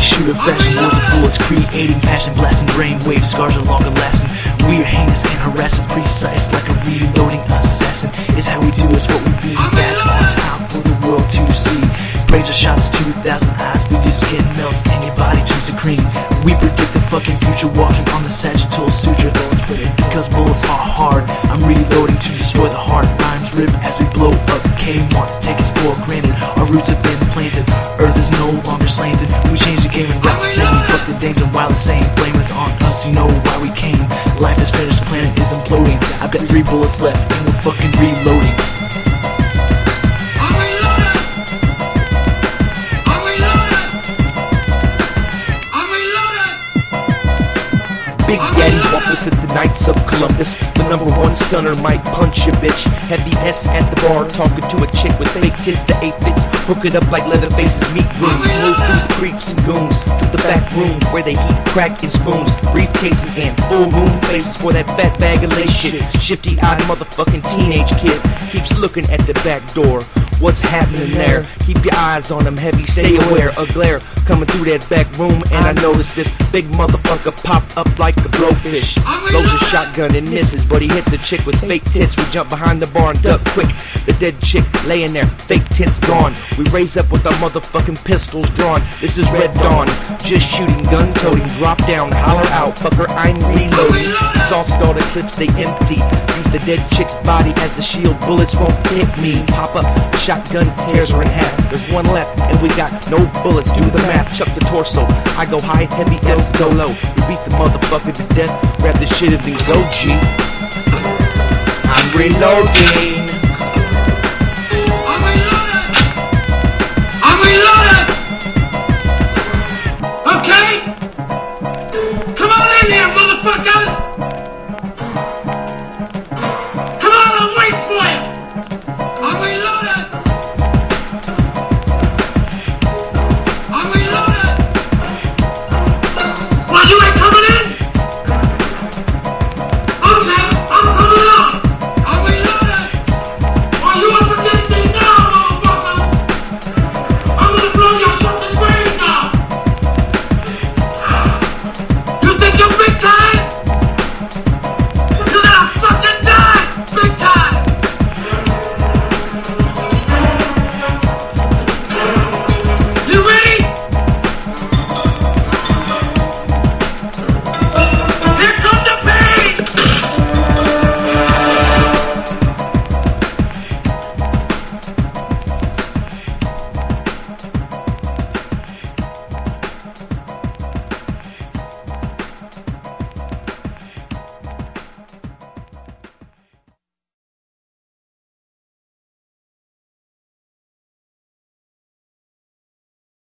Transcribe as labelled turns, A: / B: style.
A: shooter fashion, words of bullets, creating passion, blasting brainwaves, scars are longer lasting. We are heinous and harassing, precise like a reloading assassin. It's how we do, it's what we be. Back on top for the world to see. Brains are shots, 2,000 eyes, but your skin melts and your body turns to cream. We predict the fucking future, walking on the sagittal suture. Because bullets are hard, I'm reloading to destroy the heart. Rhymes rip as we blow up Kmart, take us for granted. Our roots have been planted, earth is no longer slanted. We change the game and rap the thing, fuck the danger while the same. Blame is on us, you know why we came. Life is finished, planet is imploding. I've got 3 bullets left and we're fucking reloading.
B: Big Daddy opposite the Knights of Columbus. The #1 stunner might punch a bitch. Heavy S at the bar, talking to a chick with fake tits. The Aphids hook it up like Leatherface's meat room. Move through the creeps and goons to the back room where they heat crack in spoons, briefcases and full moon faces for that fat bag of lace shit. Shifty-eyed motherfucking teenage kid keeps looking at the back door. What's happening there? Keep your eyes on him heavy, stay aware. A glare coming through that back room, and I notice this big motherfucker pop up like a blowfish. Blows a shotgun and misses, but he hits the chick with fake tits. We jump behind the bar and duck quick. The dead chick laying there, fake tits gone. We raise up with our motherfucking pistols drawn. This is Red Dawn, just shooting, gun toting. Drop down, holler out, fucker, I'm reloading. Exhausted all the clips, they empty. Use the dead chick's body as the shield, bullets won't hit me. Pop up, shotgun tears her in half. There's one left and we got no bullets. Do the math, chuck the torso. I go high, heavy, S go low. We beat the motherfucker to death. Grab the shit and then go G. I'm reloading.
C: I'm reloaded.